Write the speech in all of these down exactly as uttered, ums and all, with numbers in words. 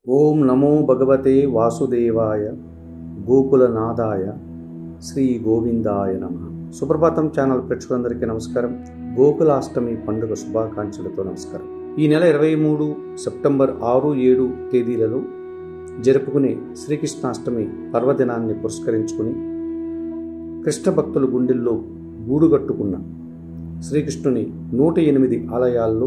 ఓం నమో భగవతే వాసుదేవాయ గోకులనాథాయ శ్రీ గోవిందాయ నమః. సుప్రభాతం ఛానల్ ప్రేక్షకులందరికీ నమస్కారం. గోకులాష్టమి పండుగ శుభాకాంక్షలతో నమస్కారం. ఈ నెల ఇరవై మూడు సెప్టెంబర్ ఆరు ఏడు తేదీలలో జరుపుకునే శ్రీకృష్ణాష్టమి పర్వదినాన్ని పురస్కరించుకుని కృష్ణ భక్తుల గుండెల్లో గూడుగట్టుకున్న శ్రీకృష్ణుని నూట ఎనిమిది ఆలయాల్లో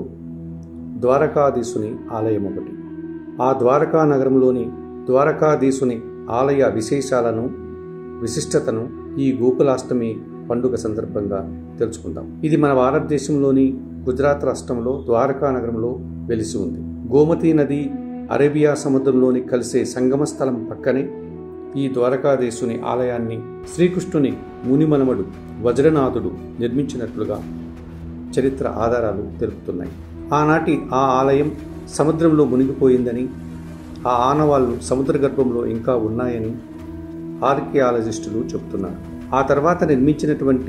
ద్వారకాధీశుని ఆలయం ఒకటి. ఆ ద్వారకా నగరంలోని ద్వారకాధీశుని ఆలయ విశేషాలను విశిష్టతను ఈ గోకులాష్టమి పండుగ సందర్భంగా తెలుసుకుందాం. ఇది మన భారతదేశంలోని గుజరాత్ రాష్ట్రంలో ద్వారకా నగరంలో వెలిసి ఉంది. గోమతీ నది అరేబియా సముద్రంలోని కలిసే సంగమ స్థలం పక్కనే ఈ ద్వారకాధీశుని ఆలయాన్ని శ్రీకృష్ణుని మునిమనమడు వజ్రనాథుడు నిర్మించినట్లుగా చరిత్ర ఆధారాలు తెలుపుతున్నాయి. ఆనాటి ఆ ఆలయం సముద్రంలో మునిగిపోయిందని, ఆ ఆనవాళ్లు సముద్ర గర్భంలో ఇంకా ఉన్నాయని ఆర్కియాలజిస్టులు చెబుతున్నారు. ఆ తర్వాత నిర్మించినటువంటి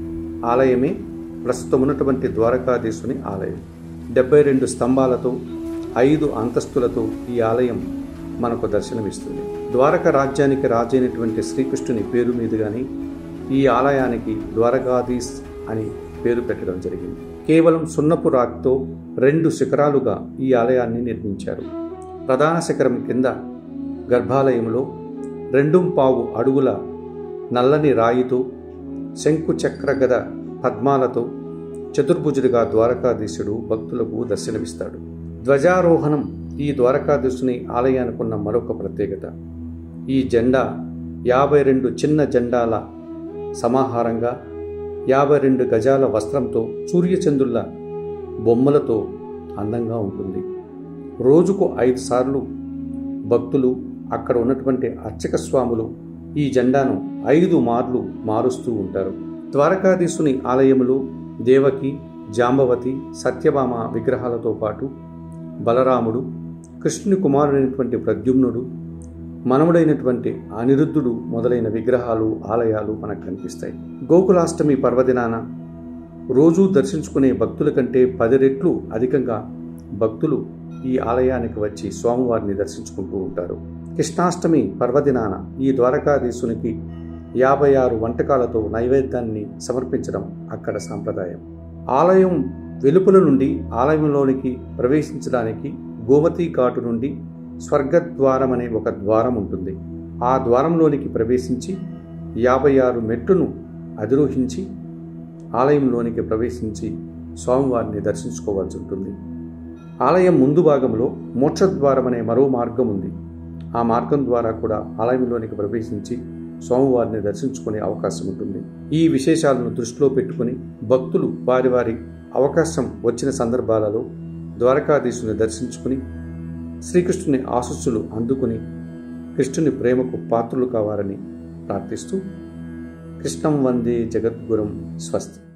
ఆలయమే ప్రస్తుతం ఉన్నటువంటి ద్వారకాధీశుని ఆలయం. డెబ్బై రెండు స్తంభాలతో ఐదు అంతస్తులతో ఈ ఆలయం మనకు దర్శనమిస్తుంది. ద్వారక రాజ్యానికి రాజైనటువంటి శ్రీకృష్ణుని పేరు మీదుగానే ఈ ఆలయానికి ద్వారకాధీశ్ అని పేరు పెట్టడం జరిగింది. కేవలం సున్నపు రాతితో రెండు శిఖరాలుగా ఈ ఆలయాన్ని నిర్మించారు. ప్రధాన శిఖరం కింద గర్భాలయంలో రెండు పావు అడుగుల నల్లని రాయితో శంకు చక్ర గద పద్మాలతో చతుర్భుజుడిగా ద్వారకాధీశుడు భక్తులకు దర్శనమిస్తాడు. ధ్వజారోహణం ఈ ద్వారకాధీశుని ఆలయానికున్న మరొక ప్రత్యేకత. ఈ జెండా యాభై రెండు చిన్న జెండాల సమాహారంగా యాభై రెండు గజాల వస్త్రంతో సూర్యచంద్రుల బొమ్మలతో అందంగా ఉంటుంది. రోజుకు ఐదు సార్లు భక్తులు అక్కడ ఉన్నటువంటి అర్చక స్వాములు ఈ జెండాను ఐదు మార్లు మారుస్తూ ఉంటారు. ద్వారకాధీశుని ఆలయములు దేవకి, జాంబవతి, సత్యభామ విగ్రహాలతో పాటు బలరాముడు, కృష్ణుని కుమారుడైనటువంటి ప్రద్యుమ్నుడు, మనముడైనటువంటి అనిరుద్ధుడు మొదలైన విగ్రహాలు ఆలయాలు మనకు కనిపిస్తాయి. గోకులాష్టమి పర్వదినాన రోజూ దర్శించుకునే భక్తుల కంటే పది రెట్లు అధికంగా భక్తులు ఈ ఆలయానికి వచ్చి స్వామివారిని దర్శించుకుంటూ ఉంటారు. కృష్ణాష్టమి పర్వదినాన ఈ ద్వారకాధీశునికి యాభై ఆరు వంటకాలతో నైవేద్యాన్ని సమర్పించడం అక్కడ సాంప్రదాయం. ఆలయం వెలుపల నుండి ఆలయంలోనికి ప్రవేశించడానికి గోమతీ ఘాటు నుండి స్వర్గద్వారం అనే ఒక ద్వారం ఉంటుంది. ఆ ద్వారంలోనికి ప్రవేశించి యాభై ఆరు మెట్టును అధిరోహించి ఆలయంలోనికి ప్రవేశించి స్వామివారిని దర్శించుకోవాల్సి ఉంటుంది. ఆలయం ముందు భాగంలో మోక్షద్వారం అనే మరో మార్గం ఉంది. ఆ మార్గం ద్వారా కూడా ఆలయంలోనికి ప్రవేశించి స్వామివారిని దర్శించుకునే అవకాశం ఉంటుంది. ఈ విశేషాలను దృష్టిలో పెట్టుకుని భక్తులు వారి వారి అవకాశం వచ్చిన సందర్భాలలో ద్వారకాధీశుని దర్శించుకుని శ్రీకృష్ణుని ఆశీస్సులు అందుకుని కృష్ణుని ప్రేమకు పాత్రులు కావాలని ప్రార్థిస్తూ కృష్ణం వందే జగద్గురం. స్వస్తి.